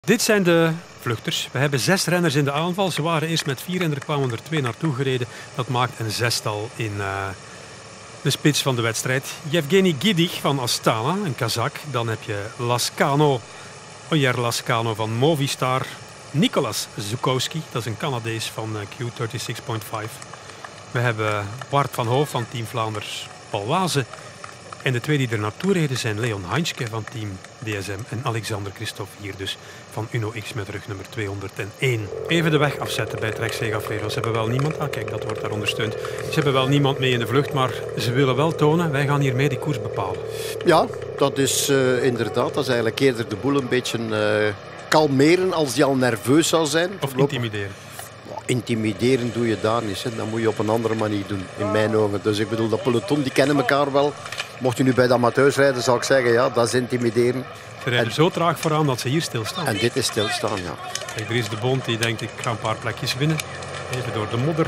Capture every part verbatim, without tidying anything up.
Dit zijn de vluchters. We hebben zes renners in de aanval. Ze waren eerst met vier en er kwamen er twee naartoe gereden. Dat maakt een zestal in uh, de spits van de wedstrijd. Yevgeny Gidig van Astana, een Kazak. Dan heb je Lascano, Oyer Lascano van Movistar. Nicolas Zukowski, dat is een Canadees van uh, Q drieëndertig komma vijf. We hebben Bart van Hoof van Team Vlaanders, Paul Waze. En de twee die er naartoe reden zijn Leon Heinzke van Team D S M en Alexander Christophe hier dus van Uno X met rugnummer tweehonderdéén. Even de weg afzetten bij Trek Segafredo. Ze hebben wel niemand, ah kijk dat wordt daar ondersteund. Ze hebben wel niemand mee in de vlucht, maar ze willen wel tonen, wij gaan hiermee die koers bepalen. Ja, dat is uh, inderdaad, dat is eigenlijk eerder de boel een beetje uh, kalmeren als die al nerveus zou zijn. Of intimideren. Intimideren doe je daar niet. Hè. Dat moet je op een andere manier doen, in mijn ogen. Dus ik bedoel, dat peloton, die kennen elkaar wel. Mocht je nu bij de amateurs rijden, zou ik zeggen, ja, dat is intimideren. Ze rijden en zo traag vooraan dat ze hier stilstaan. En dit is stilstaan, ja. Kijk, er is de Bond die denkt, ik ga een paar plekjes winnen. Even door de modder.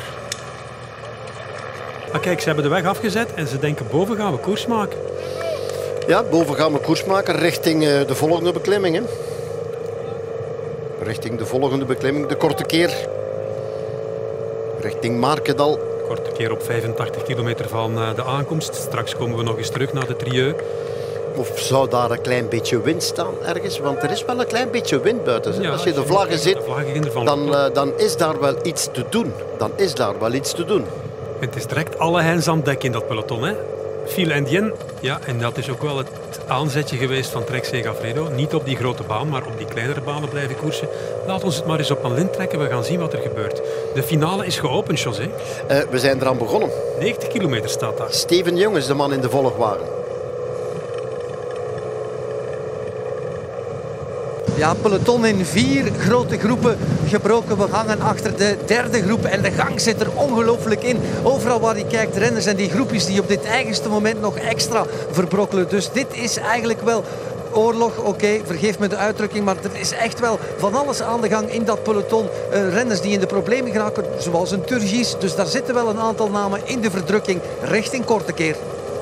Maar kijk, ze hebben de weg afgezet en ze denken, boven gaan we koers maken. Ja, boven gaan we koers maken richting uh, de volgende beklimming. Hè. Richting de volgende beklimming, de korte keer. Richting Markedal. Korte keer op vijfentachtig kilometer van de aankomst. Straks komen we nog eens terug naar de Trieu. Of zou daar een klein beetje wind staan ergens? Want er is wel een klein beetje wind buiten. Ja, als je de vlaggen ziet, dan, uh, dan is daar wel iets te doen. Dan is daar wel iets te doen. Het is direct alle hens aan dek in dat peloton, hè? Fil Indien, ja, en dat is ook wel het aanzetje geweest van Trek Segafredo. Niet op die grote baan, maar op die kleinere banen blijven koersen. Laat ons het maar eens op een lint trekken, we gaan zien wat er gebeurt. De finale is geopend, José. Uh, we zijn eraan begonnen. negentig kilometer staat daar. Steven Jong is de man in de volgwagen. Ja, peloton in vier grote groepen gebroken. We hangen achter de derde groep en de gang zit er ongelooflijk in. Overal waar je kijkt, renners en die groepjes die op dit eigenste moment nog extra verbrokkelen. Dus dit is eigenlijk wel oorlog, oké, okay, vergeef me de uitdrukking, maar er is echt wel van alles aan de gang in dat peloton. Uh, renners die in de problemen geraken, zoals een Turgis. Dus daar zitten wel een aantal namen in de verdrukking richting korte keer.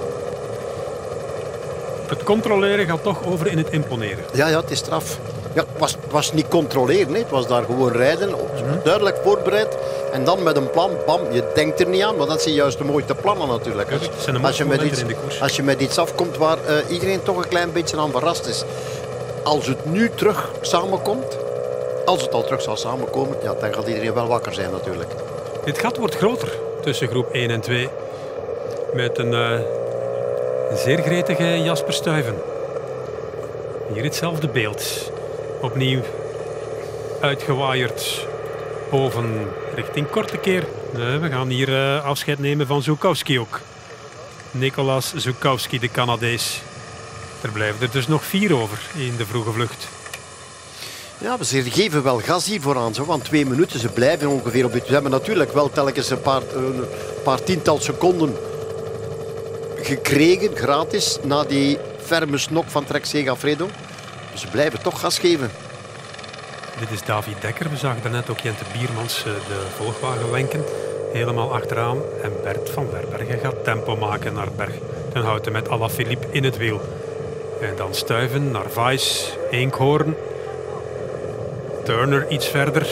Het controleren gaat toch over in het imponeren. Ja, ja, het is straf. Ja, het was, was niet controleren, nee. Het was daar gewoon rijden, mm-hmm. Duidelijk voorbereid. En dan met een plan, bam, je denkt er niet aan, maar dat zijn juist de mooiste plannen natuurlijk. Als, als, je, met iets, als je met iets afkomt waar uh, iedereen toch een klein beetje aan verrast is. Als het nu terug samenkomt, als het al terug zal samenkomen, ja, dan gaat iedereen wel wakker zijn natuurlijk. Dit gat wordt groter tussen groep één en twee. Met een, uh, een zeer gretige Jasper Stuyven. Hier hetzelfde beeld. Opnieuw uitgewaaierd boven richting korte keer. Nee, we gaan hier uh, afscheid nemen van Zukowski ook. Nicolas Zukowski, de Canadees. Er blijven er dus nog vier over in de vroege vlucht. Ja, ze geven wel gas hier vooraan. Zo, want twee minuten, ze blijven ongeveer op dit. Ze hebben natuurlijk wel telkens een paar, een paar tiental seconden gekregen, gratis, na die ferme snok van Trek Segafredo. Ze blijven toch gas geven. Dit is David Dekker. We zagen daarnet ook Jente Biermans de volgwagen wenken. Helemaal achteraan. En Bert van Verbergen gaat tempo maken naar Berg ten Houten met Alaphilippe in het wiel. En dan Stuyven, Narvaez, Eekhoorn. Turner iets verder.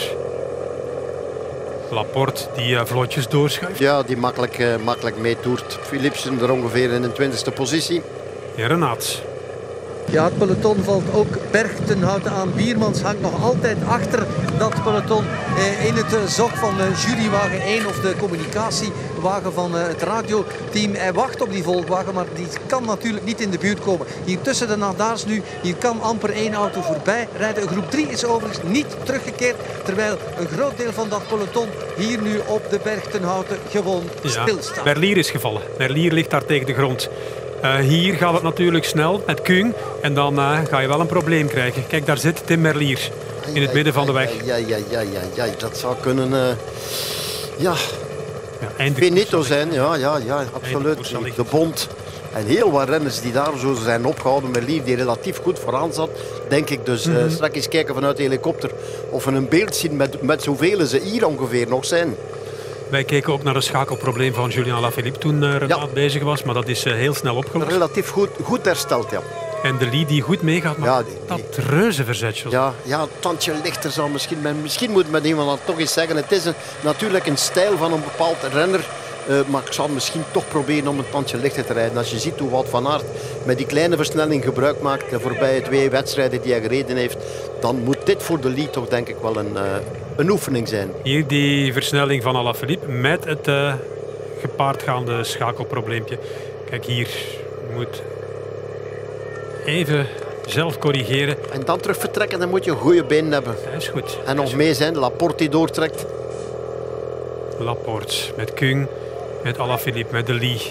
Laporte die uh, vlotjes doorschuift. Ja, die makkelijk, uh, makkelijk meetoert. Philipsen er ongeveer in de twintigste positie. En Renaat. Ja, het peloton valt ook Berg ten Houten aan. Biermans hangt nog altijd achter dat peloton eh, in het uh, zog van uh, jurywagen één of de communicatiewagen van uh, het radioteam. Hij wacht op die volgwagen, maar die kan natuurlijk niet in de buurt komen. Hier tussen de Nadaars nu, hier kan amper één auto voorbij rijden. Groep drie is overigens niet teruggekeerd, terwijl een groot deel van dat peloton hier nu op de Berg ten Houten gewoon ja, stilstaat. Merlier is gevallen. Merlier ligt daar tegen de grond. Uh, hier gaat het natuurlijk snel met Kuhn en dan uh, ga je wel een probleem krijgen. Kijk, daar zit Tim Merlier in het midden van de weg. Ja, ja, ja, ja, ja. Dat zou kunnen, uh, ja, ja Benito zijn. Ja, ja, ja, absoluut. De Bond en heel wat renners die daar zo zijn opgehouden. Merlier die relatief goed vooraan zat, denk ik. Dus uh, mm-hmm. straks eens kijken vanuit de helikopter of we een beeld zien met, met zoveel ze hier ongeveer nog zijn. Wij keken ook naar het schakelprobleem van Julien Alaphilippe toen uh, Renaat ja. bezig was, maar dat is uh, heel snel opgelost. Relatief goed, goed hersteld, ja. En de Lee die goed meegaat, maar ja, die, dat die, reuze verzet. Ja, ja, een tandje lichter zou misschien... Men, misschien moet men iemand dan toch eens zeggen. Het is een, natuurlijk een stijl van een bepaald renner. Uh, maar ik zal misschien toch proberen om een tandje lichter te rijden. Als je ziet hoe Wout van Aert met die kleine versnelling gebruik maakt de voorbije twee wedstrijden die hij gereden heeft, dan moet dit voor de Lee toch denk ik wel een, uh, een oefening zijn. Hier die versnelling van Alaphilippe met het uh, gepaardgaande schakelprobleempje. Kijk, hier moet even zelf corrigeren. En dan terug vertrekken, dan moet je een goede been hebben. Dat is goed. En nog mee zijn, Laporte die doortrekt. Laporte met Kung, met Alaphilippe, met de Lee.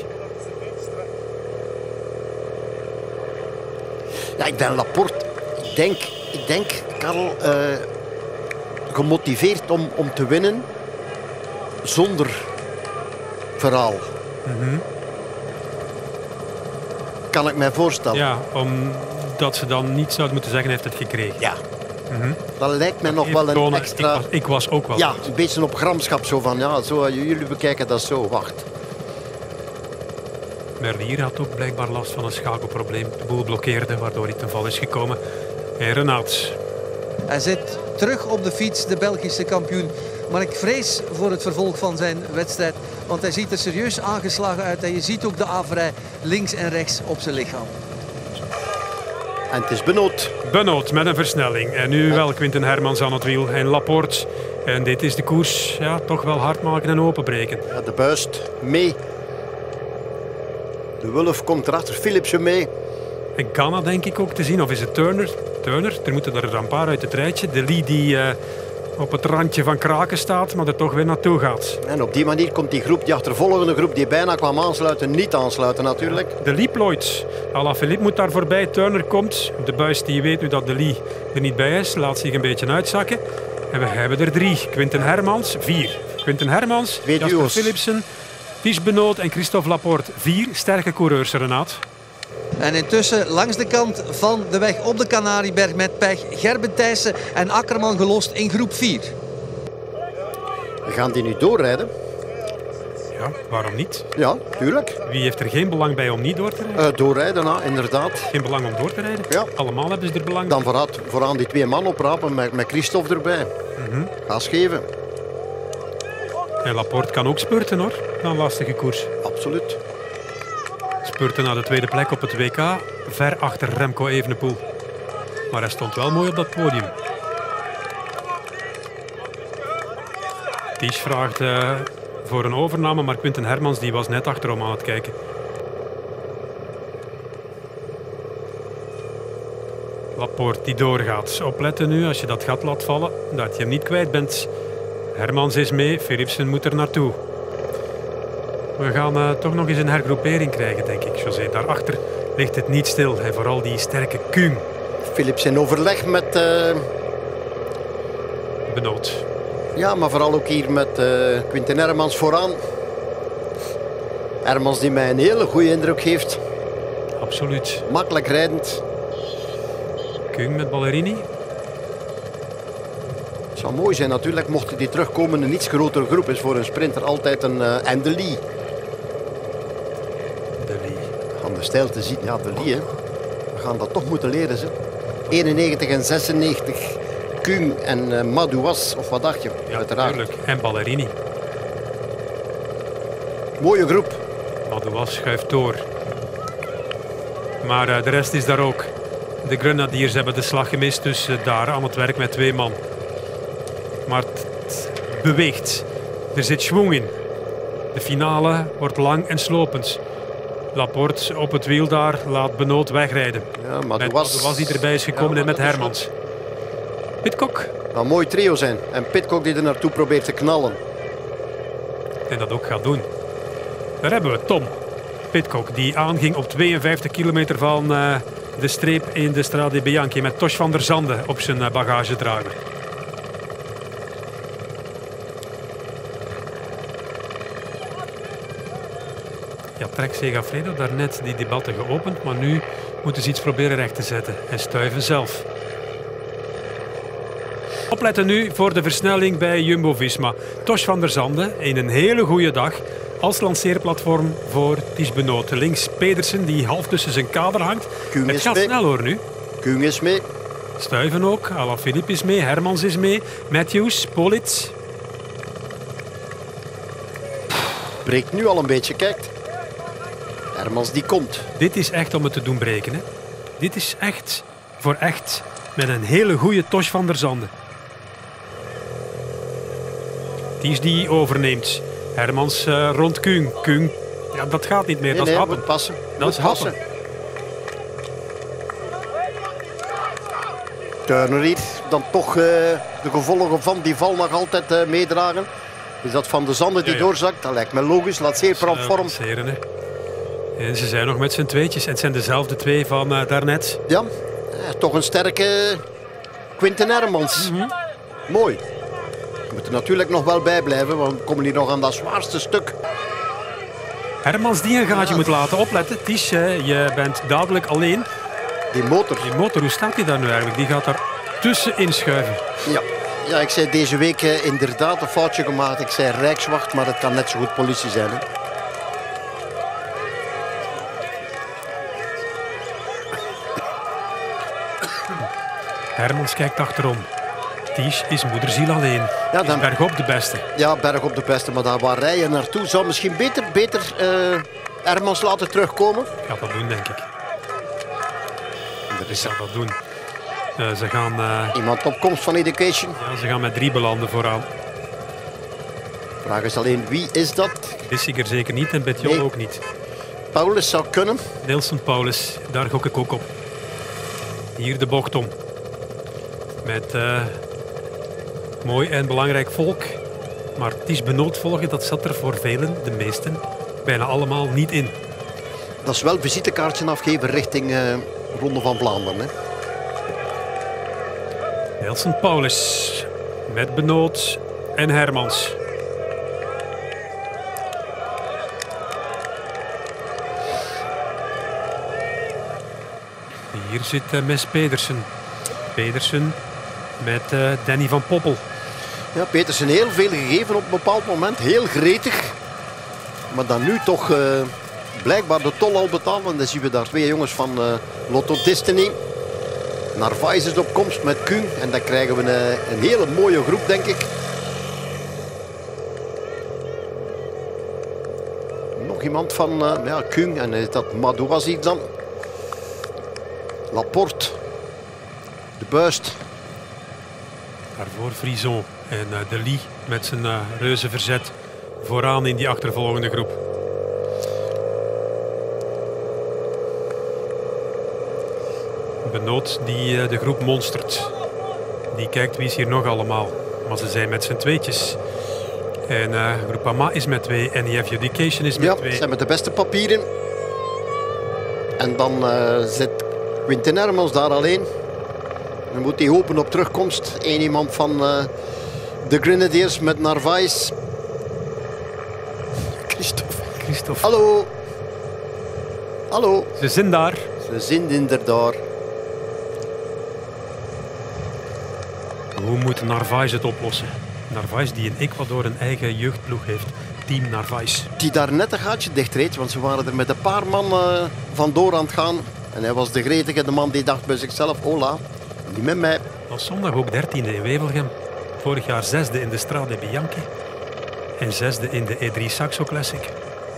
Ja, ik ben Laporte. Ik denk, ik denk Karel, uh, gemotiveerd om, om te winnen zonder verhaal. Mm-hmm. Kan ik mij voorstellen. Ja, omdat ze dan niet zouden moeten zeggen, heeft het gekregen. Ja. Mm-hmm. Dat lijkt mij nog Even wel een tonen, extra... Ik was, ik was ook wel. Ja, een beetje op gramschap zo van, ja, zo, jullie bekijken dat zo, wacht. Merlier had ook blijkbaar last van een schakelprobleem. De boel blokkeerde, waardoor hij ten val is gekomen. En Renaat. Hij zit terug op de fiets, de Belgische kampioen. Maar ik vrees voor het vervolg van zijn wedstrijd. Want hij ziet er serieus aangeslagen uit. En je ziet ook de averij links en rechts op zijn lichaam. En het is Benoot. Benoot met een versnelling. En nu wel Quinten Hermans aan het wiel. En Laporte. En dit is de koers. Ja, toch wel hard maken en openbreken. Ja, de buist mee. De Wulf komt erachter. Philipsen mee. En Ganna denk ik ook te zien. Of is het Turner? Turner. Er moeten er een paar uit het rijtje. De Lee die uh, op het randje van kraken staat. Maar er toch weer naartoe gaat. En op die manier komt die groep, die achtervolgende groep die bijna kwam aansluiten, niet aansluiten natuurlijk. De Lee plooit. Alaphilippe moet daar voorbij. Turner komt. De buis die weet nu dat de Lee er niet bij is. Laat zich een beetje uitzakken. En we hebben er drie. Quinten Hermans. Vier. Quinten Hermans. Jasper Philipsen. Ties Benoot en Christophe Laporte. Vier sterke coureurs, Renaat. En intussen langs de kant van de weg op de Canarieberg met pech Gerben Thijssen en Akkerman gelost in groep vier. We gaan die nu doorrijden. Ja, waarom niet? Ja, tuurlijk. Wie heeft er geen belang bij om niet door te rijden? Uh, doorrijden, nou, inderdaad. Geen belang om door te rijden? Ja. Allemaal hebben ze er belang bij. Dan vooruit, vooraan die twee man oprapen met, met Christophe erbij. Mm-hmm. Gas geven. En Laporte kan ook spurten hoor, na een lastige koers. Absoluut. Spurten naar de tweede plek op het W K, ver achter Remco Evenepoel. Maar hij stond wel mooi op dat podium. Ties vraagt uh, voor een overname, maar Quinten Hermans die was net achterom aan het kijken. Laporte die doorgaat. Opletten nu als je dat gat laat vallen, dat je hem niet kwijt bent. Hermans is mee, Philipsen moet er naartoe. We gaan uh, toch nog eens een hergroepering krijgen, denk ik, José. Daarachter ligt het niet stil. En vooral die sterke Kung. Philips in overleg met... Uh... Benoot. Ja, maar vooral ook hier met uh, Quinten Hermans vooraan. Hermans die mij een hele goede indruk geeft. Absoluut. Makkelijk rijdend. Kung met Ballerini. Het zou mooi zijn natuurlijk, mocht die terugkomen een iets grotere groep. Is voor een sprinter altijd een... Uh, en de Lee. De Lee. We gaan de stijl te zien. Ja, de Lee, hè. We gaan dat toch moeten leren, ze. eenennegentig en zesennegentig. Kung en uh, Madouas, of wat dacht je? Ja, uiteraard. Tuurlijk. En Ballerini. Mooie groep. Madouas schuift door. Maar uh, de rest is daar ook. De Grenadiers hebben de slag gemist, dus uh, daar aan het werk met twee man. Maar het beweegt. Er zit schwung in. De finale wordt lang en slopend. Laporte op het wiel daar laat Benoot wegrijden. Ja, maar met was... was die erbij is gekomen ja, en met Hermans. Pidcock. Dat zou een mooi trio zijn. En Pidcock die er naartoe probeert te knallen. En dat ook gaat doen. Daar hebben we Tom Pidcock die aanging op tweeënvijftig kilometer van uh, de streep in de Strade Bianchi met Tosh van der Zande op zijn uh, bagagedrager. Ja, Trek Segafredo daarnet die debatten geopend, maar nu moeten ze iets proberen recht te zetten. En stuiven zelf. Opletten nu voor de versnelling bij Jumbo-Visma. Tosh van der Zande in een hele goede dag als lanceerplatform voor Ties Benoot. Links Pedersen, die half tussen zijn kader hangt. Kung Het is gaat mee. snel hoor nu. Kung is mee. Stuyven ook, Alaphilippe is mee, Hermans is mee, Matthews, Politz. Breekt nu al een beetje, kijk. Hermans die komt. Dit is echt om het te doen breken. Hè. Dit is echt voor echt met een hele goede Tosh van der Zanden. Die is die overneemt. Hermans uh, rond Kung. Kung, ja, dat gaat niet meer, Nee, dat is nee, happen. moet passen. Dat Moet is happen. passen. Turner hier dan toch uh, de gevolgen van die val nog altijd uh, meedragen. Is dat Van der Zanden die Ja, ja. doorzakt? Dat lijkt me logisch. Laat zeer vorm. En ze zijn nog met z'n tweetjes. En het zijn dezelfde twee van uh, daarnet. Ja, eh, toch een sterke Quinten Hermans. Mm-hmm. Mooi. We moeten natuurlijk nog wel bijblijven, want we komen hier nog aan dat zwaarste stuk. Hermans die een gaatje Ja. moet laten opletten. Ties, uh, je bent dadelijk alleen. Die motor. Die motor, hoe staat die daar nu eigenlijk? Die gaat daar tussenin schuiven. Ja. Ja, ik zei deze week uh, inderdaad een foutje gemaakt. Ik zei Rijkswacht, maar het kan net zo goed politie zijn. Hè. Hermans kijkt achterom. Ties is moederziel alleen. Ja, Is dan- bergop de beste. Ja, berg op de beste, maar daar waar rijden naartoe zou misschien beter, beter uh, Hermans laten terugkomen. Gaat dat doen, denk ik. Er Ik is ga dat doen. Uh, ze, gaan, uh, iemand op komst van Education. ja, ze gaan met drie belanden vooraan. Vraag is alleen, wie is dat? Bissiger zeker niet en Betjon Nee. ook niet. Paulus zou kunnen. Nelson Paulus, daar gok ik ook op. Hier de bocht om. Met uh, mooi en belangrijk volk. Maar Ties Benoot volgen, dat zat er voor velen, de meesten, bijna allemaal niet in. Dat is wel een visitekaartje afgeven richting uh, Ronde van Vlaanderen. Hè. Nelson Paulus met Benoot en Hermans. Hier zit uh, Mes Pedersen. Pedersen met uh, Danny van Poppel. Ja, Petersen heel veel gegeven op een bepaald moment. Heel gretig. Maar dan nu toch uh, blijkbaar de tol al betaald. En dan zien we daar twee jongens van uh, Lotto Destiny. Narvaez is op komst met Kung. En dan krijgen we een, een hele mooie groep, denk ik. Nog iemand van uh, ja, Kung. En is dat Madouazi dan. Laporte. De Buist. Daarvoor Frison en uh, De Lie met zijn uh, reuze verzet vooraan in die achtervolgende groep. Benoot die uh, de groep monstert. Die kijkt wie is hier nog allemaal. Maar ze zijn met z'n tweetjes. En uh, Groupama is met twee. N I F Education is met Ja, twee. ze zijn met de beste papieren. En dan uh, zit Quinten Hermans daar alleen. Dan moet hij hopen op terugkomst. Eén iemand van uh, de Grenadiers met Narvaez. Christophe. Christophe. Hallo. Hallo. Ze zijn daar. Ze zijn er daar. Hoe moet Narvaez het oplossen? Narvaez die in Ecuador een eigen jeugdploeg heeft. Team Narvaez. Die daar net een gaatje dichtreed. Want ze waren er met een paar man uh, vandoor aan het gaan. En hij was de gretige, de man die dacht bij zichzelf. Hola, niet met mij. Was zondag ook dertiende in Wevelgem. Vorig jaar zesde in de Strade Bianchi. En zesde in de E drie Saxo Classic.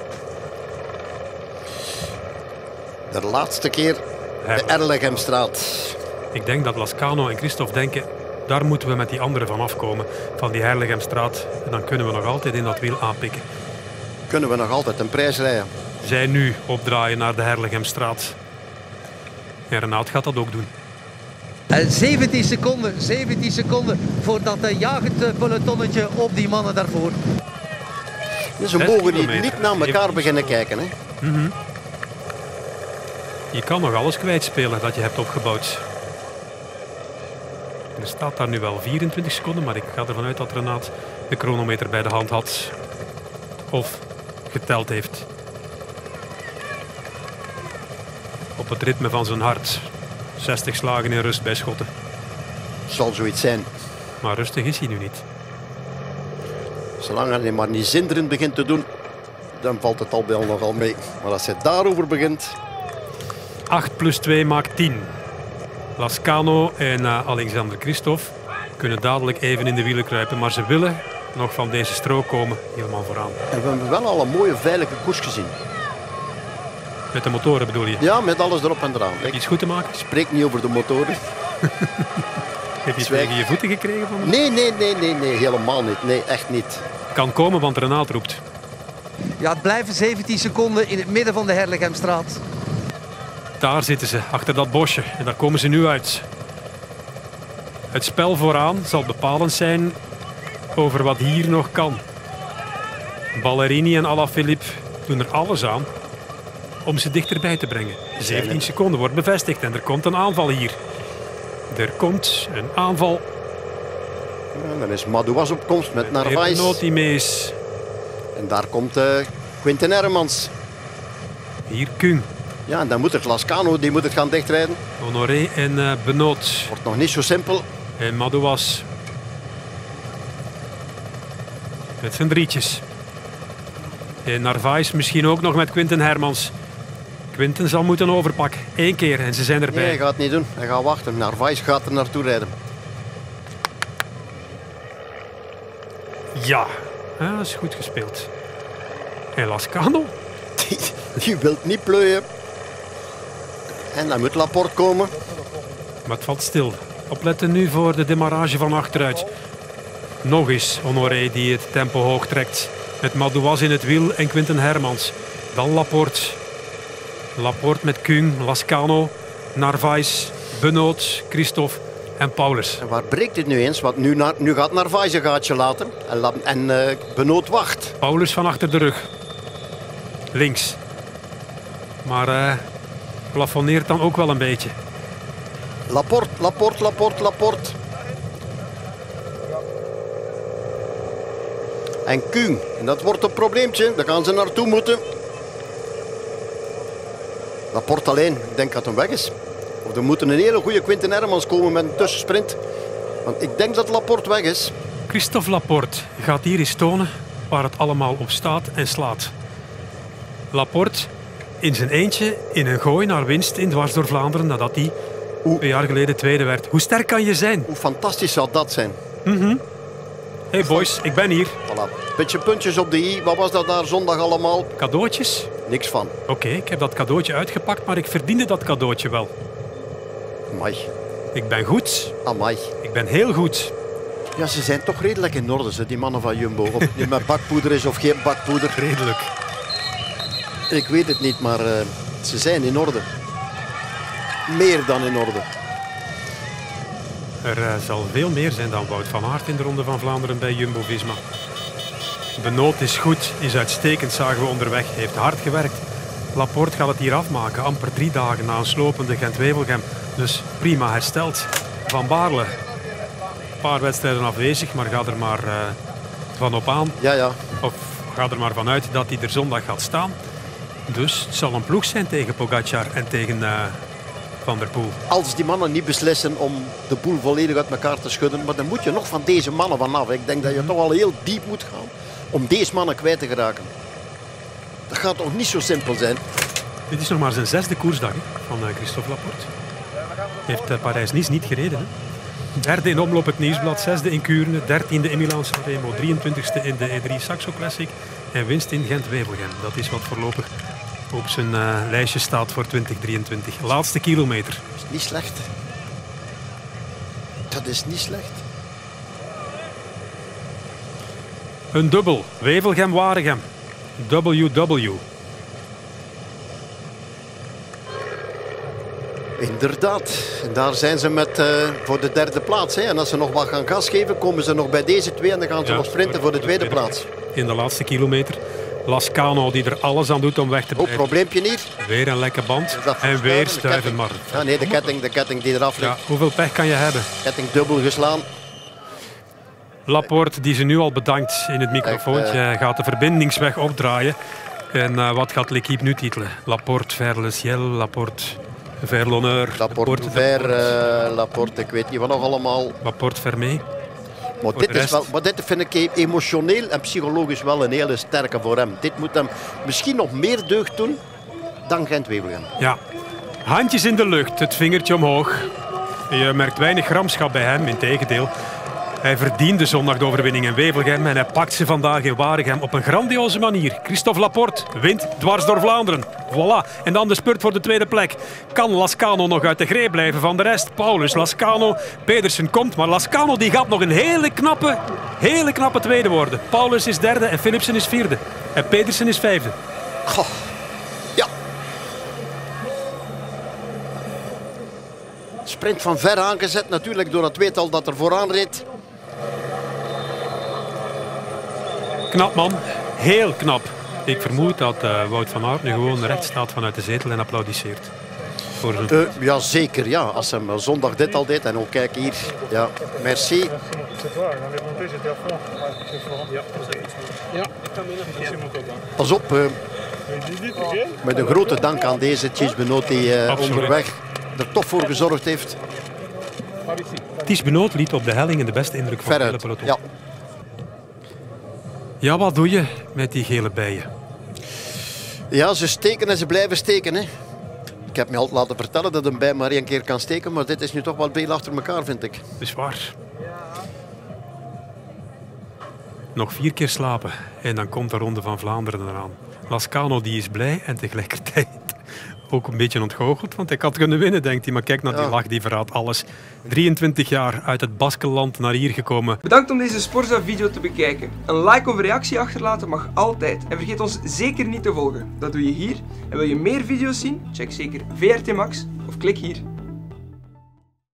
De laatste keer de Erlegemstraat. Ik denk dat Lascano en Christophe denken, daar moeten we met die anderen van afkomen. Van die Herlegemstraat. En dan kunnen we nog altijd in dat wiel aanpikken. Kunnen we nog altijd een prijs rijden. Zij nu opdraaien naar de Herlegemstraat. En Renaat gaat dat ook doen. En zeventien seconden, zeventien seconden voor dat uh, jagend uh, pelotonnetje op die mannen daarvoor. Dus we Zes mogen hier kilometer, niet naar elkaar zeventien beginnen kijken. Hè. Mm-hmm. Je kan nog alles kwijtspelen dat je hebt opgebouwd. Er staat daar nu wel vierentwintig seconden, maar ik ga ervan uit dat Renaat de chronometer bij de hand had. Of geteld heeft. Op het ritme van zijn hart. zestig slagen in rust bij Schotten. Zal zoiets zijn. Maar rustig is hij nu niet. Zolang hij maar niet zinderend begint te doen, dan valt het al bij al nogal mee. Maar als je daarover begint... acht plus twee maakt tien. Lascano en uh, Alexander Christophe kunnen dadelijk even in de wielen kruipen. Maar ze willen nog van deze strook komen, helemaal vooraan. En we hebben wel al een mooie, veilige koers gezien. Met de motoren bedoel je? Ja, met alles erop en eraan. Heb je iets goed te maken? Spreek niet over de motoren. Heb je het tegen je voeten gekregen van hem? Nee, nee, nee, nee, nee, helemaal niet. Nee, echt niet. Kan komen, want Renaat roept. Ja, het blijven zeventien seconden in het midden van de Herlegemstraat. Daar zitten ze, achter dat bosje. En daar komen ze nu uit. Het spel vooraan zal bepalend zijn over wat hier nog kan. Ballerini en Alaphilippe doen er alles aan om ze dichterbij te brengen. zeventien seconden wordt bevestigd en er komt een aanval hier. Er komt een aanval. Ja, dan is Madouas op komst met Narvaez. Notimees. En daar komt uh, Quinten Hermans. Hier Kung. Ja, en dan moet het Lascano, die moet het gaan dichtrijden. Honoré en uh, Benoot. Wordt nog niet zo simpel. En Madouas. Met zijn drietjes. En Narvaez misschien ook nog met Quinten Hermans. Quinten zal moeten overpakken. Eén keer en ze zijn erbij. Nee, hij gaat het niet doen. Hij gaat wachten. Narvaez gaat er naartoe rijden. Ja, ja, dat is goed gespeeld. En Lascano? Die, die wil niet plooien. En dan moet Laporte komen. Maar het valt stil. Opletten nu voor de demarrage van achteruit. Nog eens Honoré die het tempo hoog trekt. Met Madouas in het wiel en Quinten Hermans. Dan Laporte. Laporte met Kung, Lascano, Narvaez, Benoot, Christophe en Paulus. En waar breekt dit nu eens? Want nu, naar, nu gaat Narvaez een gaatje laten. En, la, en uh, Benoot wacht. Paulus van achter de rug. Links. Maar uh, plafonneert dan ook wel een beetje. Laporte, Laporte, Laporte, Laporte. En Kung. En dat wordt een probleempje. Daar gaan ze naartoe moeten. Laporte alleen. Ik denk dat hij weg is. Of er moet een hele goede Quinten Hermans komen met een tussensprint. Want ik denk dat Laporte weg is. Christophe Laporte gaat hier eens tonen waar het allemaal op staat en slaat. Laporte in zijn eentje in een gooi naar winst in Dwars door Vlaanderen nadat hij twee jaar geleden tweede werd. Hoe sterk kan je zijn? Hoe fantastisch zou dat zijn? Mm-hmm. Hey boys, ik ben hier. Voilà. Beetje puntjes op de i. Wat was dat daar zondag allemaal? Cadeautjes? Niks van. Oké, okay, ik heb dat cadeautje uitgepakt, maar ik verdiende dat cadeautje wel. Amai. Ik ben goed. Amai. Ik ben heel goed. Ja, ze zijn toch redelijk in orde, ze, die mannen van Jumbo. Of het nu met bakpoeder is of geen bakpoeder. Redelijk. Ik weet het niet, maar uh, ze zijn in orde. Meer dan in orde. Er uh, zal veel meer zijn dan Wout van Aert in de Ronde van Vlaanderen bij Jumbo-Visma. Benoot is goed, is uitstekend, zagen we onderweg. Heeft hard gewerkt. Laporte gaat het hier afmaken, amper drie dagen na een slopende Gent-Wevelgem. Dus prima hersteld. Van Baarle, een paar wedstrijden afwezig, maar ga er maar uh, van op aan. Ja, ja. Of ga er maar vanuit dat hij er zondag gaat staan. Dus het zal een ploeg zijn tegen Pogacar en tegen uh, Van der Poel. Als die mannen niet beslissen om de boel volledig uit elkaar te schudden, maar dan moet je nog van deze mannen vanaf. Ik denk dat je toch al heel diep moet gaan om deze mannen kwijt te geraken. Dat gaat toch niet zo simpel zijn. Dit is nog maar zijn zesde koersdag hè, van uh, Christophe Laporte. Hij heeft uh, Parijs-Nice niet gereden. Hè. Derde in Omloop het Nieuwsblad, zesde in Kuurne, dertiende in Milaan-San Remo, drieëntwintigste in de E drie Saxo Classic en winst in Gent-Wevelgem. Dat is wat voorlopig op zijn uh, lijstje staat voor twintig drieëntwintig. Laatste kilometer. Dat is niet slecht. Dat is niet slecht. Een dubbel. Wevelgem-Waregem. W W. Inderdaad. En daar zijn ze met, uh, voor de derde plaats. Hè. En als ze nog wat gaan gas geven, komen ze nog bij deze twee en dan gaan ze ja, nog sprinten voor de tweede plaats. In de laatste kilometer. Lascano die er alles aan doet om weg te blijven. Oh, probleempje niet. Weer een lekke band. En weer stuiven maar. Ja, nee, de ketting, de ketting die eraf ligt. Ja, hoeveel pech kan je hebben? Ketting dubbel geslaan. Laporte die ze nu al bedankt in het microfoontje. Hij gaat de verbindingsweg opdraaien. En uh, wat gaat L'Équipe nu titelen? Laporte vers le ciel, Laporte vers l'honneur. Laporte vers uh, Laporte, ik weet niet wat nog allemaal. Laporte Vermee. Maar dit, is wel, maar dit vind ik emotioneel en psychologisch wel een hele sterke voor hem. Dit moet hem misschien nog meer deugd doen dan Gent-Wevelgem. Ja, handjes in de lucht, het vingertje omhoog. Je merkt weinig gramschap bij hem, integendeel. Hij verdiende zondag de overwinning in Wevelgem en hij pakt ze vandaag in Waregem op een grandioze manier. Christophe Laporte wint dwars door Vlaanderen. Voilà. En dan de spurt voor de tweede plek. Kan Lascano nog uit de greep blijven van de rest? Paulus, Lascano, Pedersen komt, maar Lascano die gaat nog een hele knappe, hele knappe tweede worden. Paulus is derde en Philipsen is vierde. En Pedersen is vijfde. Goh. Ja. Sprint van ver aangezet natuurlijk door het tweetal dat er vooraan reed. Knap man, heel knap. Ik vermoed dat uh, Wout van Aert nu gewoon recht staat vanuit de zetel en applaudisseert. Voor zijn... uh, ja, zeker. Ja. Als hij zondag dit al deed en ook kijk hier. Ja, merci. Pas op. Uh, met een grote dank aan deze Thies Benoot die uh, onderweg er toch voor gezorgd heeft. Thies Benoot liet op de helling de beste indruk van het hele peloton. Ja. Ja, wat doe je met die gele bijen? Ja, ze steken en ze blijven steken. Hè. Ik heb me altijd laten vertellen dat een bij maar één keer kan steken, maar dit is nu toch wel veel achter elkaar, vind ik. Dat is waar. Nog vier keer slapen en dan komt de Ronde van Vlaanderen eraan. Lascano die is blij en tegelijkertijd ook een beetje ontgoocheld, want hij had kunnen winnen, denkt hij. Maar kijk naar die ja. lach, die verraadt alles. drieëntwintig jaar uit het Baskenland naar hier gekomen. Bedankt om deze Sporza-video te bekijken. Een like of een reactie achterlaten mag altijd. En vergeet ons zeker niet te volgen. Dat doe je hier. En wil je meer video's zien? Check zeker V R T Max of klik hier.